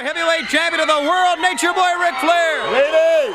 heavyweight champion of the world, Nature Boy Ric Flair. Ladies,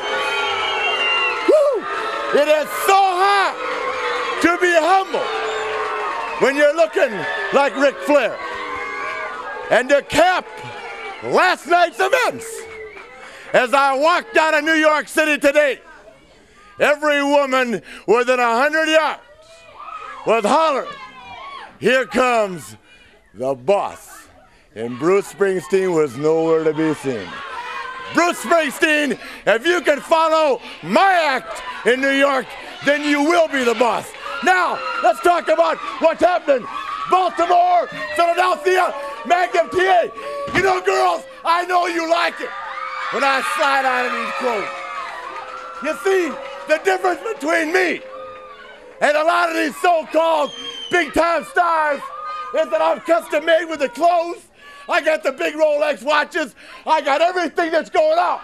woo, it is so hard to be humble when you're looking like Ric Flair. And to cap last night's events, as I walked out of New York City today, every woman within 100 yards was hollering, "Here comes the boss." And Bruce Springsteen was nowhere to be seen. Bruce Springsteen, if you can follow my act in New York, then you will be the boss. Now, let's talk about what's happening. Baltimore, Philadelphia, Magnum TA. You know, girls, I know you like it when I slide out of these clothes. You see, the difference between me and a lot of these so-called big-time stars is that I'm custom made with the clothes. I got the big Rolex watches. I got everything that's going on.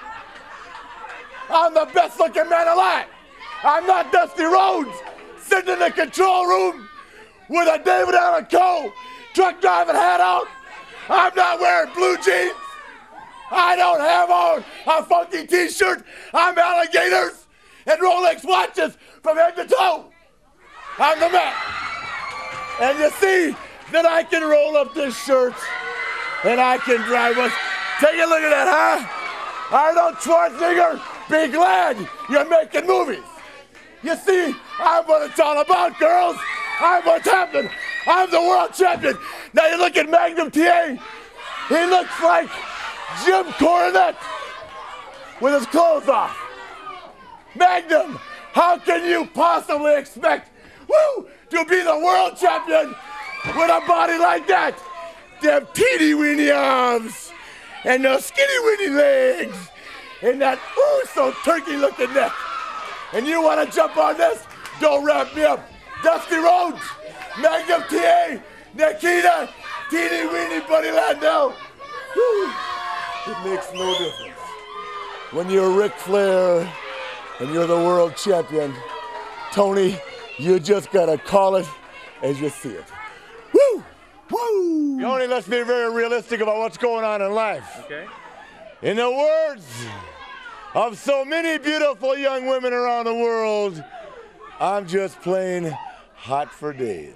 I'm the best looking man alive. I'm not Dusty Rhodes sitting in the control room with a David Allan Coe truck driving hat out. I'm not wearing blue jeans. I don't have on a funky t-shirt. I'm alligators and Rolex watches from head to toe. I'm the man. And you see that I can roll up this shirt and I can drive us. Take a look at that, huh? Arnold Schwarzenegger, be glad you're making movies. You see, I'm what it's all about, girls. I'm what's happening. I'm the world champion. Now you look at Magnum TA. He looks like Jim Cornette with his clothes off. Magnum, how can you possibly expect, to be the world champion with a body like that? Them teeny-weeny arms and those skinny-weeny legs and that so turkey-looking neck. And you want to jump on this? Don't wrap me up. Dusty Rhodes, Magnum TA, Nikita, teeny-weeny Buddy Landel. Woo. It makes no difference. When you're Ric Flair and you're the world champion, Tony, you just got to call it as you see it. Woo! Woo! Tony, let's be very realistic about what's going on in life. Okay. In the words of so many beautiful young women around the world, I'm just plain hot for days.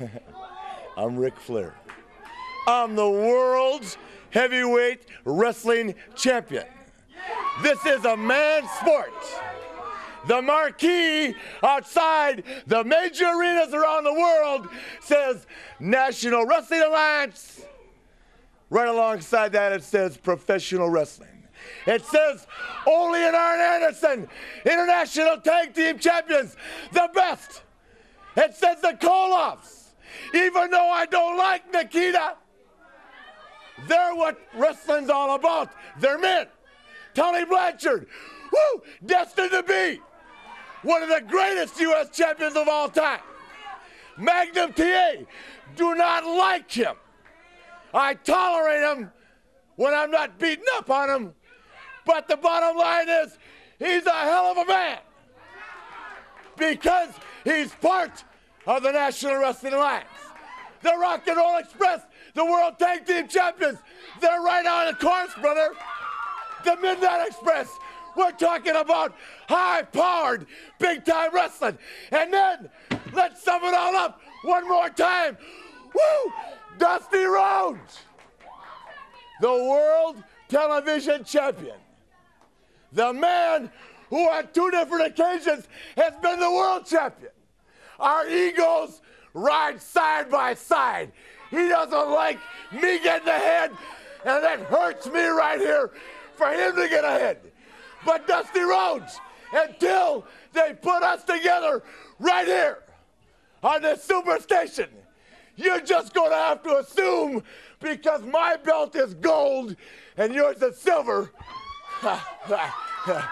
I'm Ric Flair. I'm the world's heavyweight wrestling champion. This is a man's sport. The marquee outside the major arenas around the world says National Wrestling Alliance. Right alongside that it says professional wrestling. It says Ole and Arn Anderson, International Tag Team Champions, the best. It says the Koloffs. Even though I don't like Nikita, they're what wrestling's all about. They're men. Tony Blanchard, destined to be one of the greatest U.S. champions of all time. Magnum TA, do not like him. I tolerate him when I'm not beating up on him. But the bottom line is, he's a hell of a man. Because he's part of the National Wrestling Alliance. The Rock and Roll Express, the World Tag Team Champions, they're right on the course, brother. The Midnight Express, we're talking about high-powered, big-time wrestling. And then, let's sum it all up one more time. Dusty Rhodes, the world television champion. The man who on 2 different occasions has been the world champion. Our egos ride side by side. He doesn't like me getting ahead, and that hurts me right here for him to get ahead. But Dusty Rhodes, until they put us together right here on this superstation, you're just going to have to assume, because my belt is gold and yours is silver, that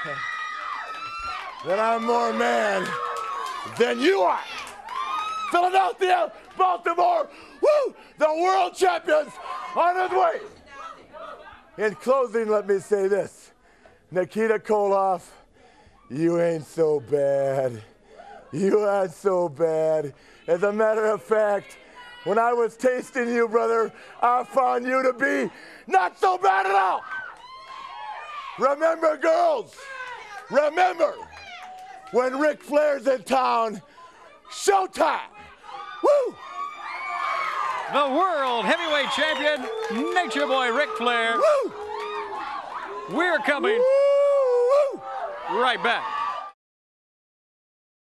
I'm more man than you are. Philadelphia, Baltimore, the world champions on his way. In closing, let me say this. Nikita Koloff, you ain't so bad. You ain't so bad. As a matter of fact, when I was tasting you, brother, I found you to be not so bad at all. Remember, girls, remember, when Ric Flair's in town, showtime. Woo! The World Heavyweight Champion, Nature Boy Ric Flair. Woo! We're coming Woo! right back.